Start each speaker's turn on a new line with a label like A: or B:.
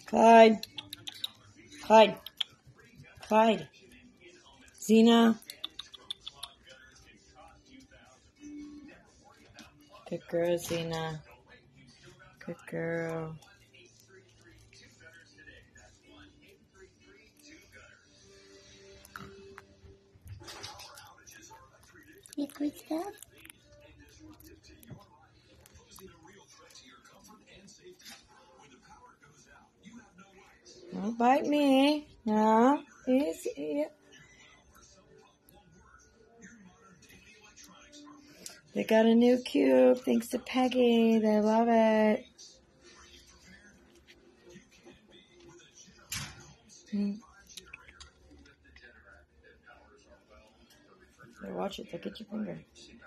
A: Clyde. Clyde. Clyde. Xena. Good girl, Xena. Good girl.
B: You good stuff?
A: Don't bite me. No. Easy. They got a new cube thanks to Peggy. They love it. Watch it. Look at your finger.